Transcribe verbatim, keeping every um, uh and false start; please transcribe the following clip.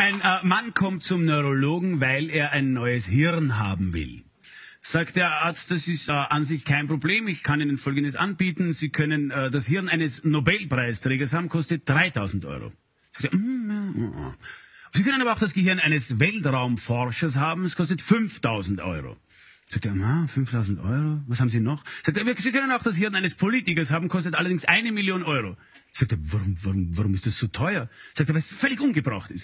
Ein äh, Mann kommt zum Neurologen, weil er ein neues Hirn haben will. Sagt der Arzt, das ist äh, an sich kein Problem, ich kann Ihnen Folgendes anbieten. Sie können äh, das Hirn eines Nobelpreisträgers haben, kostet dreitausend Euro. Sagt er, mm, mm, mm. Sie können aber auch das Gehirn eines Weltraumforschers haben, es kostet fünftausend Euro. Sagt er, ah, fünftausend Euro, was haben Sie noch? Sagt er, Sie können auch das Hirn eines Politikers haben, kostet allerdings eine Million Euro. Sagt er, warum, warum, warum ist das so teuer? Sagt er, weil es völlig ungebraucht ist.